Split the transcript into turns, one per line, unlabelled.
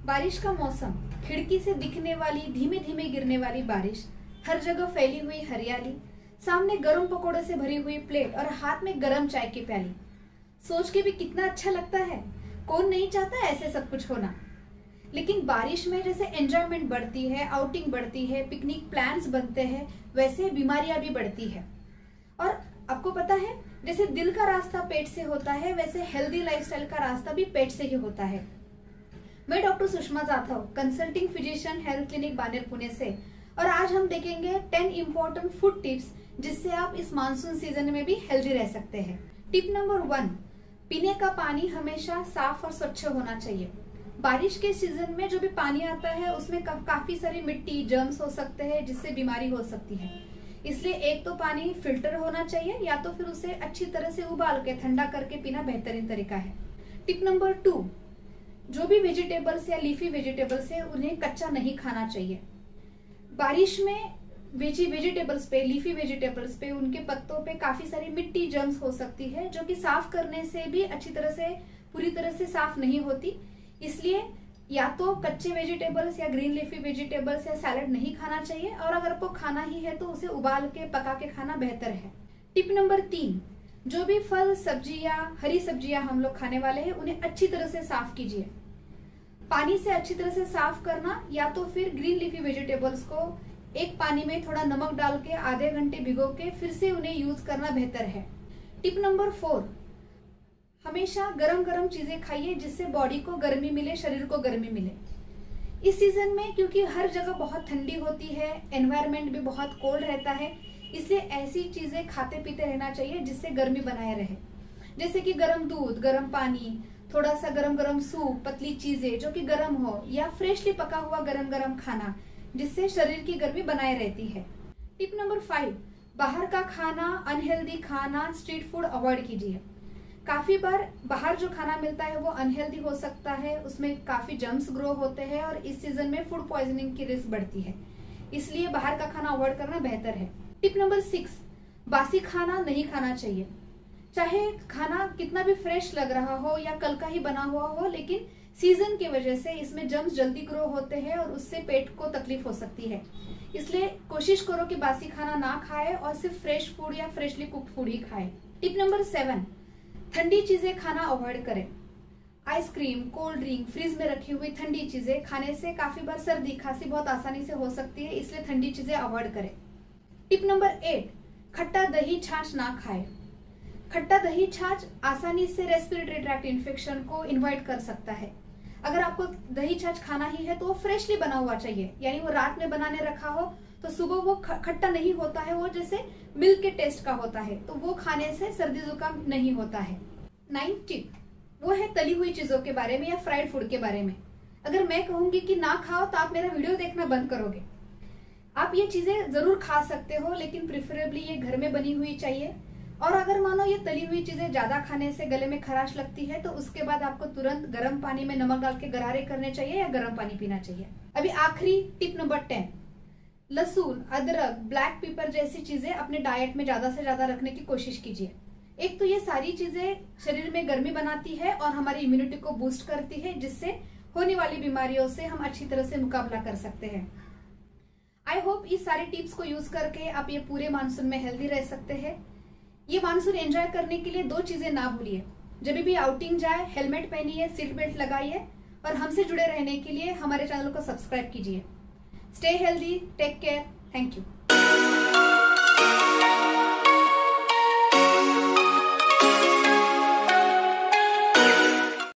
बारिश का मौसम, खिड़की से दिखने वाली धीमे धीमे गिरने वाली बारिश, हर जगह फैली हुई हरियाली, सामने गर्म पकोड़े से भरी हुई प्लेट और हाथ में गर्म चाय की प्याली। सोच के भी कितना अच्छा लगता है। कौन नहीं चाहता ऐसे सब कुछ होना। लेकिन बारिश में जैसे एंजॉयमेंट बढ़ती है, आउटिंग बढ़ती है, पिकनिक प्लान्स बनते हैं, वैसे बीमारियां भी बढ़ती है। और आपको पता है, जैसे दिल का रास्ता पेट से होता है, वैसे हेल्दी लाइफस्टाइल का रास्ता भी पेट से ही होता है। मैं doctor Sushma Jadhav, consulting physician, health clinic Baner Pune से, और आज हम देखेंगे 10 इंपॉर्टेंट फूड टिप्स जिससे आप इस मानसून सीजन में भी हेल्दी रह सकते हैं। टिप नंबर 1, पीने का पानी हमेशा साफ और स्वच्छ होना चाहिए। बारिश के सीजन में जो भी पानी आता है उसमें काफी सारी मिट्टी, जर्म्स हो सकते हैं जिससे बीमारी हो सकती है। इसलिए एक तो पानी फिल्टर होना चाहिए या तो फिर उसे अच्छी तरह से उबाल के ठंडा करके पीना बेहतरीन तरीका है। टिप नंबर 2, जो भी वेजिटेबल्स या लीफी वेजिटेबल्स है उन्हें कच्चा नहीं खाना चाहिए। बारिश में वेजिटेबल्स पे, लीफी वेजिटेबल्स पे, उनके पत्तों पे काफी सारी मिट्टी, जर्म्स हो सकती है जो कि साफ करने से भी अच्छी तरह से, पूरी तरह से साफ नहीं होती। इसलिए या तो कच्चे वेजिटेबल्स या ग्रीन लीफी वेजिटेबल्स या सैलड नहीं खाना चाहिए, और अगर आपको खाना ही है तो उसे उबाल के, पका के खाना बेहतर है। टिप नंबर 3, जो भी फल, सब्जियां, हरी सब्जियां हम लोग खाने वाले हैं उन्हें अच्छी तरह से साफ कीजिए। पानी से अच्छी तरह से साफ करना, या तो फिर ग्रीन लीफी वेजिटेबल्स को एक पानी में थोड़ा नमक डाल के आधे घंटे भिगो के फिर से उन्हें यूज करना बेहतर है। टिप नंबर 4, हमेशा गरम गरम चीजें खाइए जिससे बॉडी को गर्मी मिले, शरीर को गर्मी मिले। इस सीजन में क्योंकि हर जगह बहुत ठंडी होती है, एनवायरनमेंट भी बहुत कोल्ड रहता है, इसलिए ऐसी चीजें खाते पीते रहना चाहिए जिससे गर्मी बनाए रहे। जैसे कि गर्म दूध, गर्म पानी, थोड़ा सा गरम गरम सूप, पतली चीजें जो कि गर्म हो, या फ्रेशली पका हुआ गरम गरम खाना जिससे शरीर की गर्मी बनाए रहती है। टिप नंबर 5, बाहर का खाना, अनहेल्दी खाना, स्ट्रीट फूड अवॉइड कीजिए। काफी बार बाहर जो खाना मिलता है वो अनहेल्दी हो सकता है, उसमें काफी जर्म्स ग्रो होते हैं और इस सीजन में फूड पॉइजनिंग की रिस्क बढ़ती है, इसलिए बाहर का खाना अवॉइड करना बेहतर है। टिप नंबर 6, बासी खाना नहीं खाना चाहिए। चाहे खाना कितना भी फ्रेश लग रहा हो या कल का ही बना हुआ हो, लेकिन सीजन की वजह से इसमें जर्म्स जल्दी ग्रो होते हैं और उससे पेट को तकलीफ हो सकती है। इसलिए कोशिश करो कि बासी खाना ना खाए और सिर्फ फ्रेश फूड या फ्रेशली कुक्ड फूड ही खाए। टिप नंबर 7, ठंडी चीजें खाना अवॉइड करें। आइसक्रीम, कोल्ड ड्रिंक, फ्रिज में रखी हुई ठंडी चीजें खाने से काफी बार सर्दी, खांसी बहुत आसानी से हो सकती है, इसलिए ठंडी चीजें अवॉइड करें। टिप नंबर 8, खट्टा दही छाछ ना खाएं। खट्टा दही छाछ आसानी से रेस्पिरेटरी ट्रैक्ट इन्फेक्शन को इन्वाइट कर सकता है। अगर आपको दही छाछ खाना ही है तो वो फ्रेशली बना हुआ चाहिए, यानी वो रात में बनाने रखा हो तो सुबह वो खट्टा नहीं होता है, वो जैसे मिल्क के टेस्ट का होता है, तो वो खाने से सर्दी जुकाम नहीं होता है। 9 टिप, वो है तली हुई चीजों के बारे में या फ्राइड फूड के बारे में। अगर मैं कहूंगी कि ना खाओ तो आप मेरा वीडियो देखना बंद करोगे। आप ये चीजें जरूर खा सकते हो, लेकिन प्रिफरेबली ये घर में बनी हुई चाहिए। और अगर मानो ये तली हुई चीजें ज्यादा खाने से गले में खराश लगती है तो उसके बाद आपको तुरंत गर्म पानी में नमक डाल के गरारे करने चाहिए या गर्म पानी पीना चाहिए। अभी आखिरी टिप नंबर 10, लहसुन, अदरक, ब्लैक पेपर जैसी चीजें अपने डाइट में ज्यादा से ज्यादा रखने की कोशिश कीजिए। एक तो ये सारी चीजें शरीर में गर्मी बनाती है और हमारी इम्यूनिटी को बूस्ट करती है, जिससे होने वाली बीमारियों से हम अच्छी तरह से मुकाबला कर सकते हैं। आई होप इस सारे टिप्स को यूज करके आप ये पूरे मानसून में हेल्दी रह सकते हैं। ये मानसून एंजॉय करने के लिए 2 चीजें ना भूलिए। जब भी आउटिंग जाए, हेलमेट पहनिए, सीट बेल्ट लगाइए, और हमसे जुड़े रहने के लिए हमारे चैनल को सब्सक्राइब कीजिए। Stay healthy, take care, thank you.